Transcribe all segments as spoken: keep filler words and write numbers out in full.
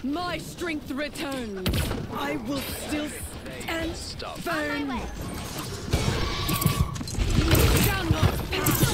My strength returns. I will still stand firm. You shall not pass.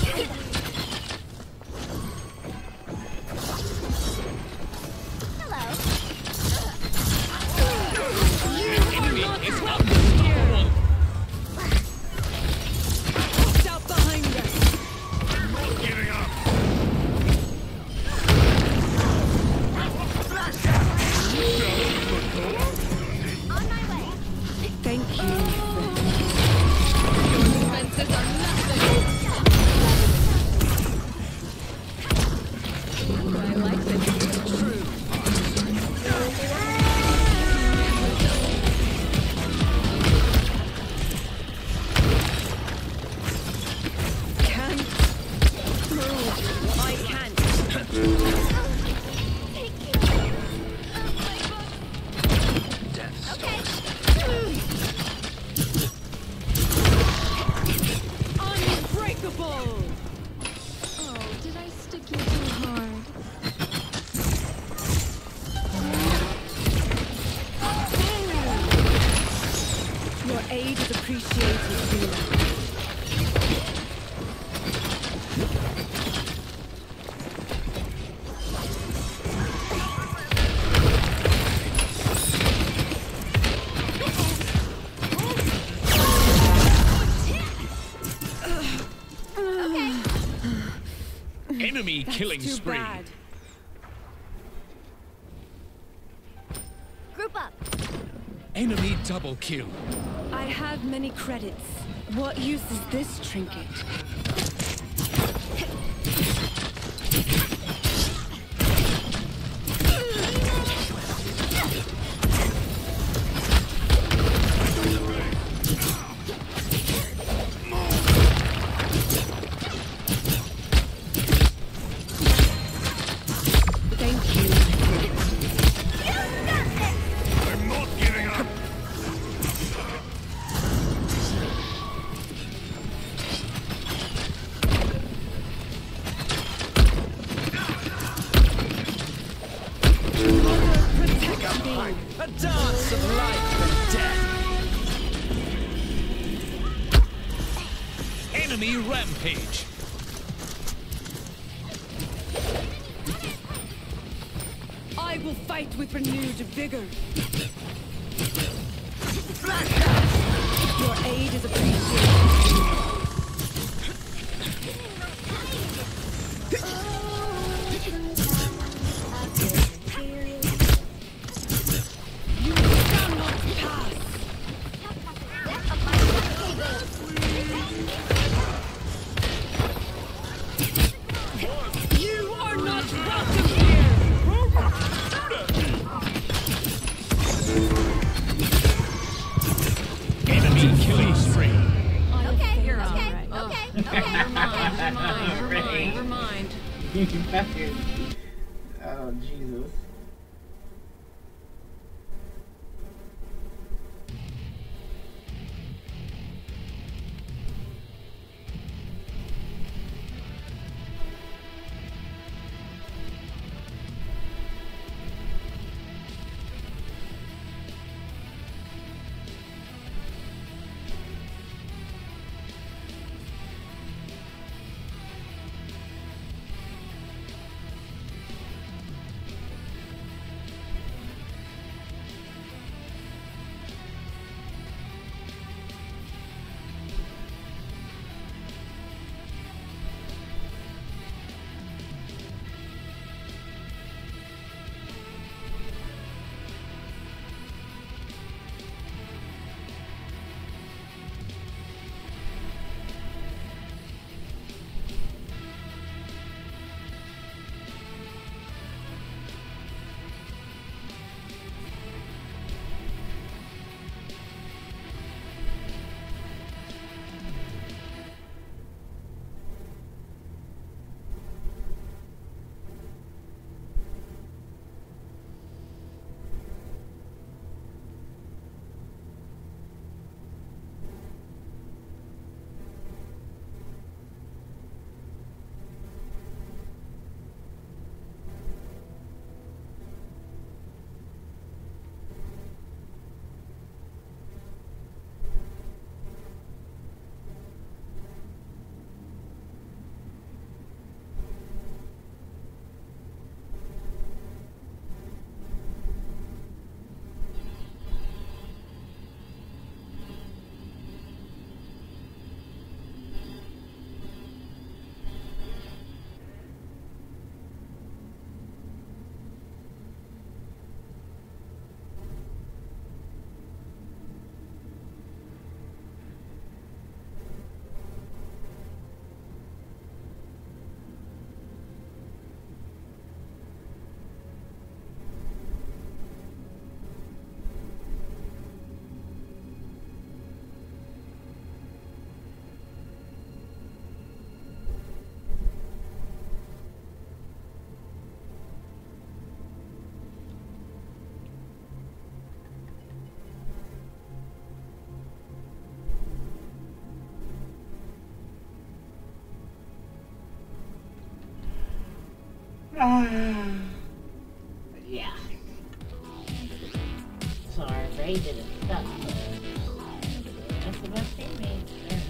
Enemy That's killing too spree. Bad. Group up. Enemy double kill. I have many credits. What use is this trinket? A dance of life and death. Enemy rampage. I will fight with renewed vigor. Your aid is appreciated. Killing spree. Okay, You're okay, all right. okay, Oh. okay, Never mind, never mind, never mind, never mind. Oh, Jesus. Yeah. Sorry, Ray didn't suck, but that's the best teammate.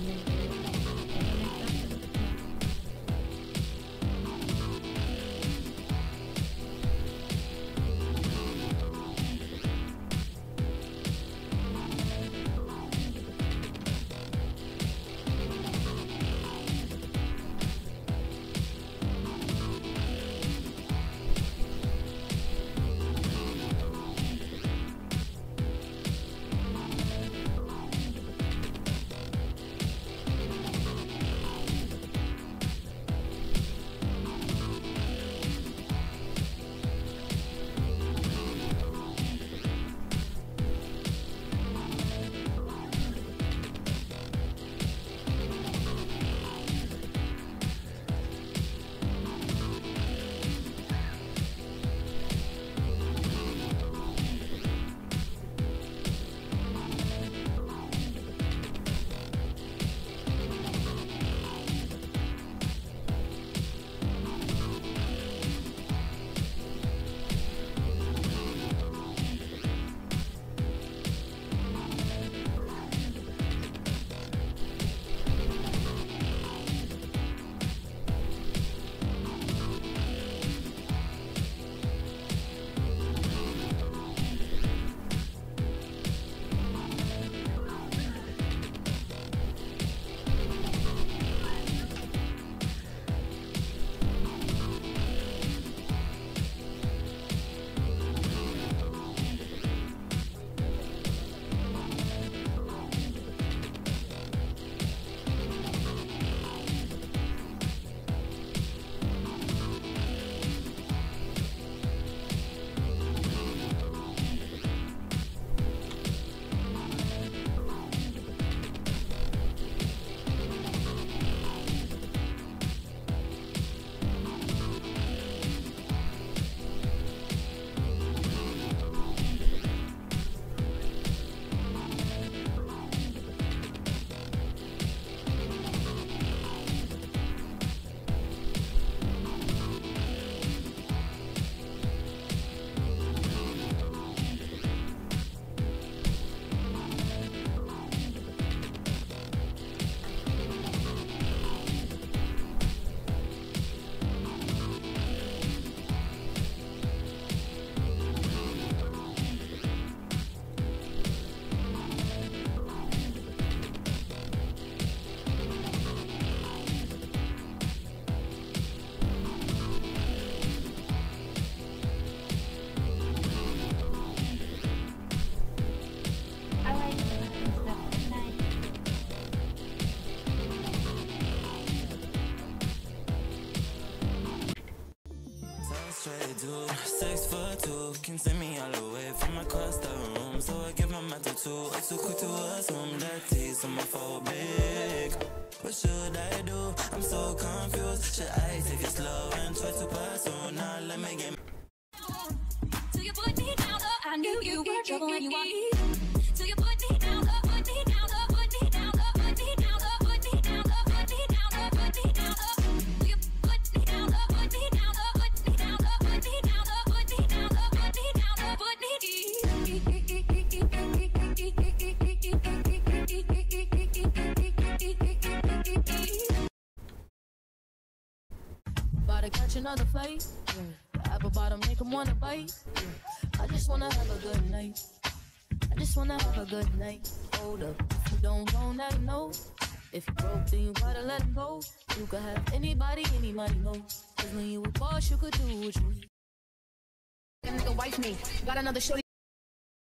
Dude, six foot two, can see me all the way from across the room. So I give my mouth a two. It's too quick to assume that he's homophobic. What should I do? I'm so confused. Should I take it slow and try to pursue? Now let me get. Till you put me down, oh, I knew you were trouble when you want me. Till you put me down, oh, put me down, oh, put me down, oh, put me down, oh, put me down, oh, put me down, oh, put me down, oh. Till you put me down, oh, put me down, oh, put me down, oh, put me down, oh, put me down, oh, put me down, oh, put me About to catch another fight. The apple bottom make him wanna bite. I just wanna have a good night. I just wanna have a good night. Hold up, if you don't go, now you know. If you broke, then you gotta let him go. You could have anybody, any money, no. Cause when you a boss, you could do what you need. Nigga wife me, got another shorty.